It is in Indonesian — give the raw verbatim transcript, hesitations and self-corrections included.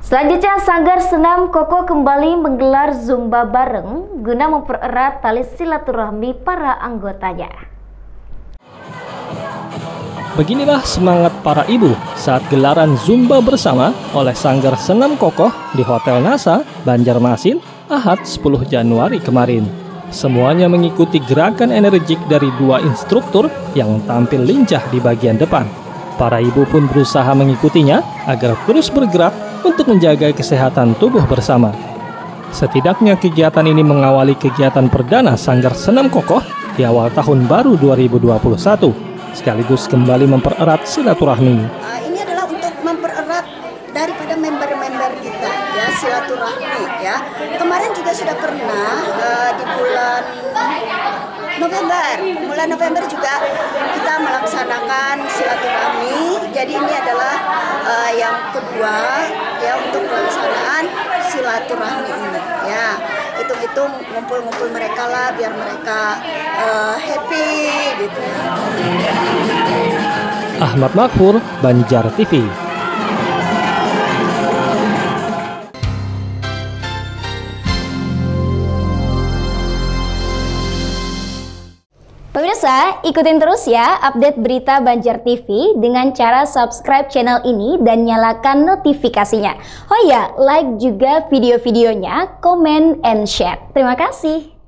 Selanjutnya, Sanggar Senam Kokoh kembali menggelar Zumba bareng guna mempererat tali silaturahmi para anggotanya. Beginilah semangat para ibu saat gelaran Zumba bersama oleh Sanggar Senam Kokoh di Hotel NASA, Banjarmasin, Ahad sepuluh Januari kemarin. Semuanya mengikuti gerakan energik dari dua instruktur yang tampil lincah di bagian depan. Para ibu pun berusaha mengikutinya agar terus bergerak untuk menjaga kesehatan tubuh bersama. Setidaknya kegiatan ini mengawali kegiatan perdana Sanggar Senam Kokoh di awal tahun baru dua ribu dua puluh satu, sekaligus kembali mempererat silaturahmi. Uh, ini adalah untuk mempererat daripada member-member kita, ya, silaturahmi, ya. Kemarin juga sudah pernah uh, di bulan November, bulan November juga kita melaksanakan silaturahmi. Jadi ini adalah uh, yang kedua, ya, untuk pelaksanaan silaturahmi ini, ya. Itu-itu ngumpul-ngumpul mereka lah, biar mereka uh, happy, gitu. Ahmad Makfur, Banjar T V. Pemirsa, ikutin terus ya update berita Banjar T V dengan cara subscribe channel ini dan nyalakan notifikasinya. Oh ya, like juga video-videonya, comment and share. Terima kasih.